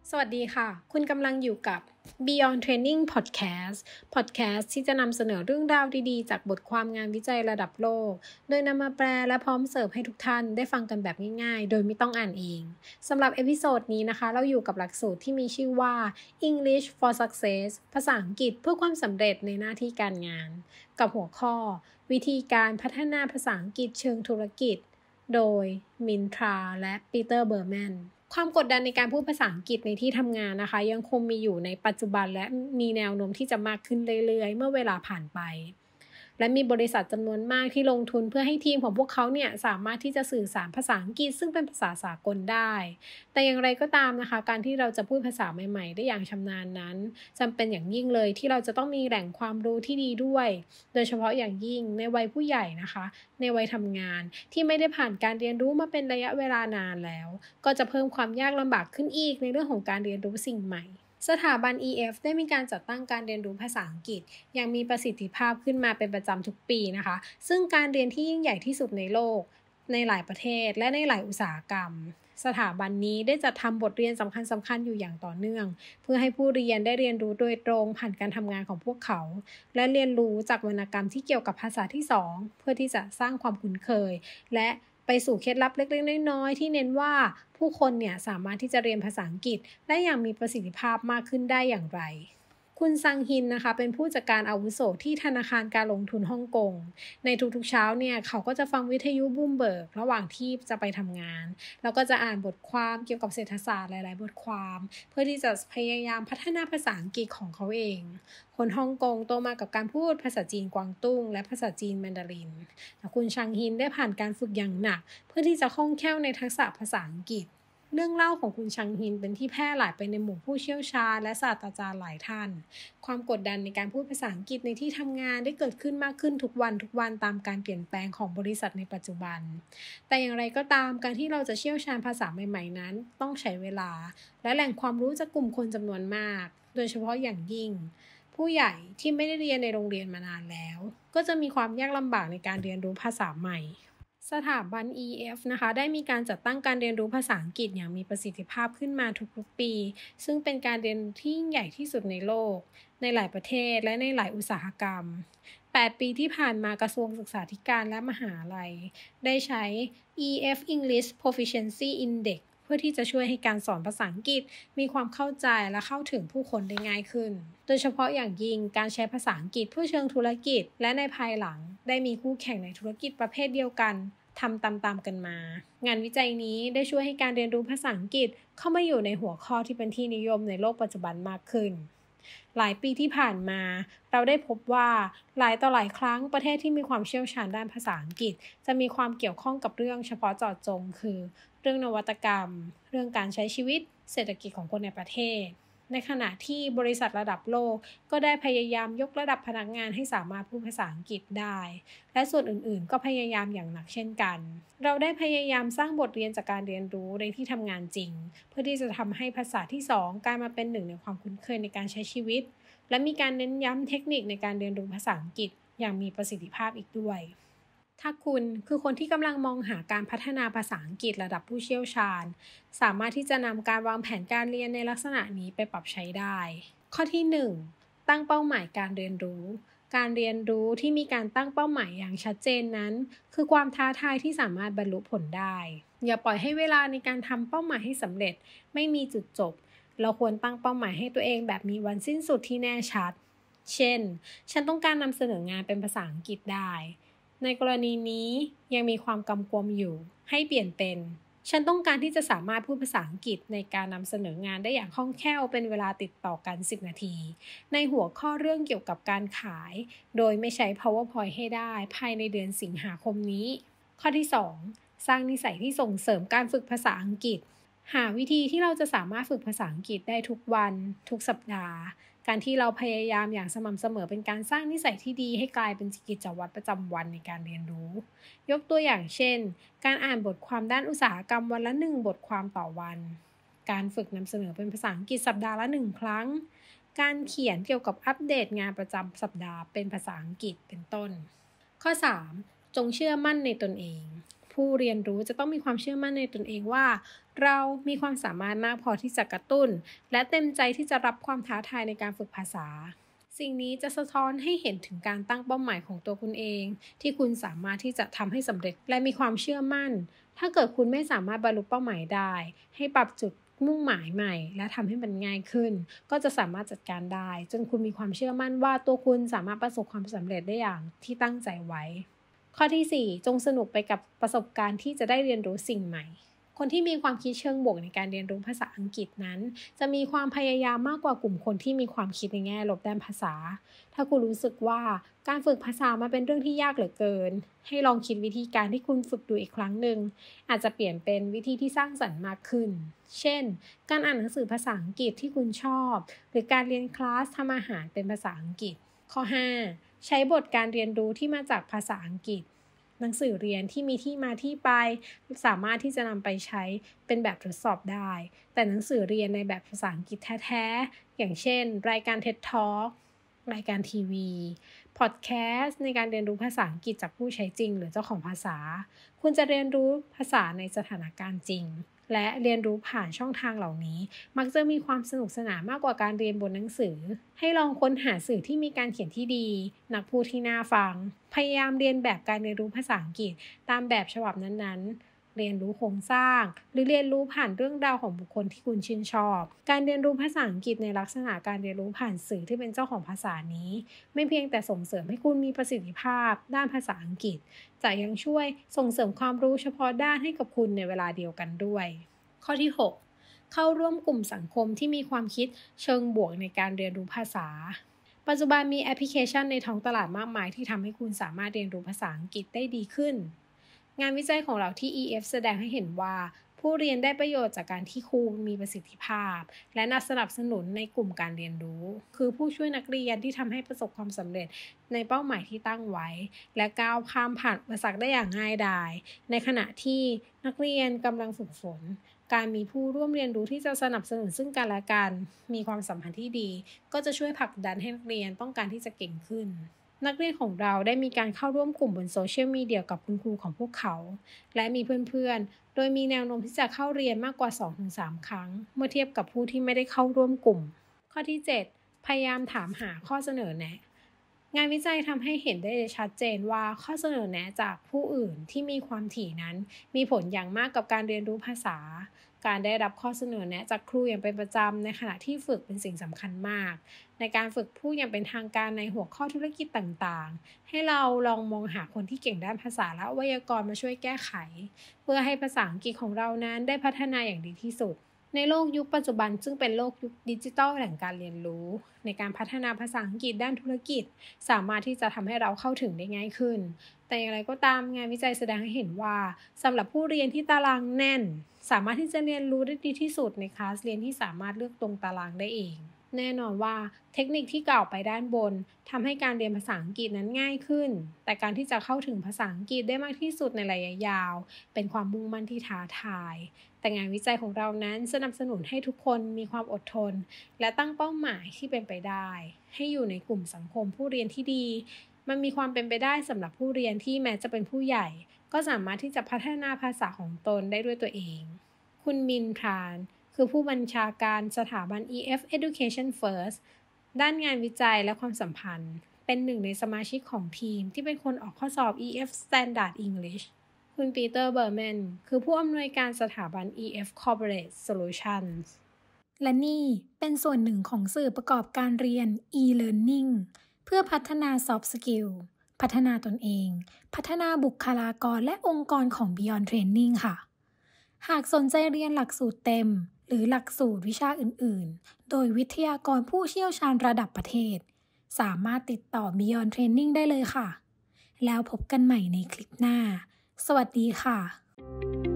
สวัสดีค่ะคุณกำลังอยู่กับ Beyond Training Podcast ที่จะนำเสนอเรื่องราวดีๆจากบทความงานวิจัยระดับโลกโดยนำมาแปลและพร้อมเสิร์ฟให้ทุกท่านได้ฟังกันแบบง่ายๆโดยไม่ต้องอ่านเองสำหรับเอพิโซดนี้นะคะเราอยู่กับหลักสูตรที่มีชื่อว่า English for Success ภาษาอังกฤษเพื่อความสำเร็จในหน้าที่การงานกับหัวข้อวิธีการพัฒนาภาษาอังกฤษเชิงธุรกิจโดยมินทราและปีเตอร์เบอร์แมนความกดดันในการพูดภาษาอังกฤษในที่ทำงานนะคะยังคงมีอยู่ในปัจจุบันและมีแนวโน้มที่จะมากขึ้นเรื่อยๆเมื่อเวลาผ่านไปและมีบริษัทจำนวนมากที่ลงทุนเพื่อให้ทีมของพวกเขาเนี่ยสามารถที่จะสื่อสารภาษาอังกฤษซึ่งเป็นภาษาสากลได้แต่อย่างไรก็ตามนะคะการที่เราจะพูดภาษาใหม่ๆได้อย่างชำนาญนั้นจำเป็นอย่างยิ่งเลยที่เราจะต้องมีแหล่งความรู้ที่ดีด้วยโดยเฉพาะอย่างยิ่งในวัยผู้ใหญ่นะคะในวัยทำงานที่ไม่ได้ผ่านการเรียนรู้มาเป็นระยะเวลานานแล้วก็จะเพิ่มความยากลำบากขึ้นอีกในเรื่องของการเรียนรู้สิ่งใหม่สถาบัน EF ได้มีการจัดตั้งการเรียนรู้ภาษาอังกฤษอย่างมีประสิทธิภาพขึ้นมาเป็นประจำทุกปีนะคะซึ่งการเรียนที่ยิ่งใหญ่ที่สุดในโลกในหลายประเทศและในหลายอุตสาหกรรมสถาบันนี้ได้จัดทำบทเรียนสำคัญอยู่อย่างต่อเนื่องเพื่อให้ผู้เรียนได้เรียนรู้โดยตรงผ่านการทำงานของพวกเขาและเรียนรู้จากวรรณกรรมที่เกี่ยวกับภาษาที่2เพื่อที่จะสร้างความคุ้นเคยและไปสู่เคล็ดลับเล็กๆน้อยๆที่เน้นว่าผู้คนเนี่ยสามารถที่จะเรียนภาษาอังกฤษได้อย่างมีประสิทธิภาพมากขึ้นได้อย่างไรคุณซังฮินนะคะเป็นผู้จัดการอาวุโสที่ธนาคารการลงทุนฮ่องกงในทุกๆเช้าเนี่ยเขาก็จะฟังวิทยุบูมเบิร์กระหว่างที่จะไปทำงานแล้วก็จะอ่านบทความเกี่ยวกับเศรษฐศาสตร์หลายๆบทความเพื่อที่จะพยายามพัฒนาภาษาอังกฤษของเขาเองคนฮ่องกงโตมากับการพูดภาษาจีนกวางตุ้งและภาษาจีนแมนดารินแต่คุณซังฮินได้ผ่านการฝึกอย่างหนักเพื่อที่จะคล่องแคล่วในทักษะภาษาอังกฤษเรื่องเล่าของคุณชังฮินเป็นที่แพร่หลายไปในหมู่ผู้เชี่ยวชาญและศาสตราจารย์หลายท่านความกดดันในการพูดภาษาอังกฤษในที่ทำงานได้เกิดขึ้นมากขึ้นทุกวันตามการเปลี่ยนแปลงของบริษัทในปัจจุบันแต่อย่างไรก็ตามการที่เราจะเชี่ยวชาญภาษาใหม่ๆนั้นต้องใช้เวลาและแหล่งความรู้จากกลุ่มคนจำนวนมากโดยเฉพาะอย่างยิ่งผู้ใหญ่ที่ไม่ได้เรียนในโรงเรียนมานานแล้วก็จะมีความยากลำบากในการเรียนรู้ภาษาใหม่สถาบัน EF นะคะได้มีการจัดตั้งการเรียนรู้ภาษาอังกฤษอย่างมีประสิทธิภาพขึ้นมาทุกๆปีซึ่งเป็นการเรียนที่ยิ่งใหญ่ที่สุดในโลกในหลายประเทศและในหลายอุตสาหกรรม8 ปีที่ผ่านมากระทรวงศึกษาธิการและมหาลัยได้ใช้ EF English Proficiency Index เพื่อที่จะช่วยให้การสอนภาษาอังกฤษมีความเข้าใจและเข้าถึงผู้คนได้ง่ายขึ้นโดยเฉพาะอย่างยิ่งการใช้ภาษาอังกฤษเพื่อเชิงธุรกิจและในภายหลังได้มีคู่แข่งในธุรกิจประเภทเดียวกันทำตามกันมางานวิจัยนี้ได้ช่วยให้การเรียนรู้ภาษาอังกฤษเข้ามาอยู่ในหัวข้อที่เป็นที่นิยมในโลกปัจจุบันมากขึ้นหลายปีที่ผ่านมาเราได้พบว่าหลายต่อหลายครั้งประเทศที่มีความเชี่ยวชาญด้านภาษาอังกฤษจะมีความเกี่ยวข้องกับเรื่องเฉพาะเจาะจงคือเรื่องนวัตกรรมเรื่องการใช้ชีวิตเศรษฐกิจของคนในประเทศในขณะที่บริษัทระดับโลกก็ได้พยายามยกระดับพนักงานให้สามารถพูดภาษาอังกฤษได้และส่วนอื่นๆก็พยายามอย่างหนักเช่นกันเราได้พยายามสร้างบทเรียนจากการเรียนรู้ในที่ทำงานจริงเพื่อที่จะทำให้ภาษาที่2กลายมาเป็นหนึ่งในความคุ้นเคยในการใช้ชีวิตและมีการเน้นย้ำเทคนิคในการเรียนรู้ภาษาอังกฤษอย่างมีประสิทธิภาพอีกด้วยถ้าคุณคือคนที่กำลังมองหาการพัฒนาภาษาอังกฤษระดับผู้เชี่ยวชาญสามารถที่จะนำการวางแผนการเรียนในลักษณะนี้ไปปรับใช้ได้ข้อที่1ตั้งเป้าหมายการเรียนรู้การเรียนรู้ที่มีการตั้งเป้าหมายอย่างชัดเจนนั้นคือความท้าทายที่สามารถบรรลุผลได้อย่าปล่อยให้เวลาในการทำเป้าหมายให้สำเร็จไม่มีจุดจบเราควรตั้งเป้าหมายให้ตัวเองแบบมีวันสิ้นสุดที่แน่ชัดเช่นฉันต้องการนำเสนองานเป็นภาษาอังกฤษได้ในกรณีนี้ยังมีความกำกวมอยู่ให้เปลี่ยนเป็นฉันต้องการที่จะสามารถพูดภาษาอังกฤษในการนำเสนองานได้อย่างคล่องแคล่วเป็นเวลาติดต่อกัน10 นาทีในหัวข้อเรื่องเกี่ยวกับการขายโดยไม่ใช้ PowerPoint ให้ได้ภายในเดือนสิงหาคมนี้ข้อที่2สร้างนิสัยที่ส่งเสริมการฝึกภาษาอังกฤษหาวิธีที่เราจะสามารถฝึกภาษาอังกฤษได้ทุกวันทุกสัปดาห์การที่เราพยายามอย่างสม่ำเสมอเป็นการสร้างนิสัยที่ดีให้กลายเป็นกิจวัตรประจำวันในการเรียนรู้ยกตัวอย่างเช่นการอ่านบทความด้านอุตสาหกรรมวันละ1 บทความต่อวันการฝึกนำเสนอเป็นภาษาอังกฤษสัปดาห์ละ1 ครั้งการเขียนเกี่ยวกับอัปเดตงานประจำสัปดาห์เป็นภาษาอังกฤษเป็นต้นข้อ3จงเชื่อมั่นในตนเองผู้เรียนรู้จะต้องมีความเชื่อมั่นในตนเองว่าเรามีความสามารถมากพอที่จะกระตุ้นและเต็มใจที่จะรับความท้าทายในการฝึกภาษาสิ่งนี้จะสะท้อนให้เห็นถึงการตั้งเป้าหมายของตัวคุณเองที่คุณสามารถที่จะทำให้สำเร็จและมีความเชื่อมั่นถ้าเกิดคุณไม่สามารถบรรลุเป้าหมายได้ให้ปรับจุดมุ่งหมายใหม่และทำให้มันง่ายขึ้นก็จะสามารถจัดการได้จนคุณมีความเชื่อมั่นว่าตัวคุณสามารถประสบความสำเร็จได้อย่างที่ตั้งใจไว้ข้อที่4จงสนุกไปกับประสบการณ์ที่จะได้เรียนรู้สิ่งใหม่คนที่มีความคิดเชิงบวกในการเรียนรู้ภาษาอังกฤษนั้นจะมีความพยายามมากกว่ากลุ่มคนที่มีความคิดในแง่ลบด้านภาษาถ้าคุณรู้สึกว่าการฝึกภาษามาเป็นเรื่องที่ยากเหลือเกินให้ลองคิดวิธีการที่คุณฝึกดูอีกครั้งหนึ่งอาจจะเปลี่ยนเป็นวิธีที่สร้างสรรค์มากขึ้นเช่นการอ่านหนังสือภาษาอังกฤษที่คุณชอบหรือการเรียนคลาสทำอาหารเป็นภาษาอังกฤษข้อ5ใช้บทการเรียนรู้ที่มาจากภาษาอังกฤษหนังสือเรียนที่มีที่มาที่ไปสามารถที่จะนำไปใช้เป็นแบบทดสอบได้แต่หนังสือเรียนในแบบภาษาอังกฤษแท้ๆอย่างเช่นรายการ TED Talk รายการทีวีพอดแคสต์ในการเรียนรู้ภาษาอังกฤษจากผู้ใช้จริงหรือเจ้าของภาษาคุณจะเรียนรู้ภาษาในสถานการณ์จริงและเรียนรู้ผ่านช่องทางเหล่านี้มักจะมีความสนุกสนานมากกว่าการเรียนบนหนังสือให้ลองค้นหาสื่อที่มีการเขียนที่ดีนักพูดที่น่าฟังพยายามเรียนแบบการเรียนรู้ภาษาอังกฤษตามแบบฉบับนั้นๆเรียนรู้โครงสร้างหรือเรียนรู้ผ่านเรื่องราวของบุคคลที่คุณชื่นชอบการเรียนรู้ภาษาอังกฤษในลักษณะการเรียนรู้ผ่านสื่อที่เป็นเจ้าของภาษานี้ไม่เพียงแต่ส่งเสริมให้คุณมีประสิทธิภาพด้านภาษาอังกฤษแต่ยังช่วยส่งเสริมความรู้เฉพาะด้านให้กับคุณในเวลาเดียวกันด้วยข้อที่6เข้าร่วมกลุ่มสังคมที่มีความคิดเชิงบวกในการเรียนรู้ภาษาปัจจุบันมีแอปพลิเคชันในท้องตลาดมากมายที่ทำให้คุณสามารถเรียนรู้ภาษาอังกฤษได้ดีขึ้นงานวิจัยของเราที่ EF แสดงให้เห็นว่าผู้เรียนได้ประโยชน์จากการที่ครูมีประสิทธิภาพและสนับสนุนในกลุ่มการเรียนรู้คือผู้ช่วยนักเรียนที่ทำให้ประสบความสำเร็จในเป้าหมายที่ตั้งไว้และก้าวข้ามผ่านอุปสรรคได้อย่างง่ายดายในขณะที่นักเรียนกำลังฝึกฝนการมีผู้ร่วมเรียนรู้ที่จะสนับสนุนซึ่งกันและกันมีความสัมพันธ์ที่ดีก็จะช่วยผลักดันให้นักเรียนต้องการที่จะเก่งขึ้นนักเรียนของเราได้มีการเข้าร่วมกลุ่มบนโซเชียลมีเดียกับคุณครูของพวกเขาและมีเพื่อนๆโดยมีแนวโน้มที่จะเข้าเรียนมากกว่า 2-3 ครั้งเมื่อเทียบกับผู้ที่ไม่ได้เข้าร่วมกลุ่มข้อที่7พยายามถามหาข้อเสนอแนะงานวิจัยทำให้เห็นได้ชัดเจนว่าข้อเสนอแนะจากผู้อื่นที่มีความถี่นั้นมีผลอย่างมากกับการเรียนรู้ภาษาการได้รับข้อเสนอแนะจากครูอย่างเป็นประจำในขณะที่ฝึกเป็นสิ่งสำคัญมากในการฝึกพูดอย่างเป็นทางการในหัวข้อธุรกิจต่างๆให้เราลองมองหาคนที่เก่งด้านภาษาและไวยากรณ์มาช่วยแก้ไขเพื่อให้ภาษาอังกฤษของเรานั้นได้พัฒนาอย่างดีที่สุดในโลกยุคปัจจุบันซึ่งเป็นโลกยุคดิจิทัลแห่งการเรียนรู้ในการพัฒนาภาษาอังกฤษด้านธุรกิจสามารถที่จะทำให้เราเข้าถึงได้ง่ายขึ้นแต่อย่างไรก็ตามงานวิจัยแสดงให้เห็นว่าสำหรับผู้เรียนที่ตารางแน่นสามารถที่จะเรียนรู้ได้ดีที่สุดในคลาสเรียนที่สามารถเลือกตรงตารางได้เองแน่นอนว่าเทคนิคที่กล่าวไปด้านบนทำให้การเรียนภาษาอังกฤษนั้นง่ายขึ้นแต่การที่จะเข้าถึงภาษาอังกฤษได้มากที่สุดในระยะยาวเป็นความมุ่งมั่นที่ท้าทายแต่งานวิจัยของเรานั้นสนับสนุนให้ทุกคนมีความอดทนและตั้งเป้าหมายที่เป็นไปได้ให้อยู่ในกลุ่มสังคมผู้เรียนที่ดีมันมีความเป็นไปได้สำหรับผู้เรียนที่แม้จะเป็นผู้ใหญ่ก็สามารถที่จะพัฒนาภาษาของตนได้ด้วยตัวเองคุณมินทรานคือผู้บัญชาการสถาบัน EF Education First ด้านงานวิจัยและความสัมพันธ์เป็นหนึ่งในสมาชิกของทีมที่เป็นคนออกข้อสอบ EF Standard English คุณปีเตอร์เบอร์แมนคือผู้อำนวยการสถาบัน EF Corporate Solutions และนี่เป็นส่วนหนึ่งของสื่อประกอบการเรียน e-learning เพื่อพัฒนา soft skill พัฒนาตนเองพัฒนาบุคลากรและองค์กรของ Beyond Training ค่ะหากสนใจเรียนหลักสูตรเต็มหรือหลักสูตรวิชาอื่นๆโดยวิทยากรผู้เชี่ยวชาญระดับประเทศสามารถติดต่อ Beyond Training ได้เลยค่ะแล้วพบกันใหม่ในคลิปหน้าสวัสดีค่ะ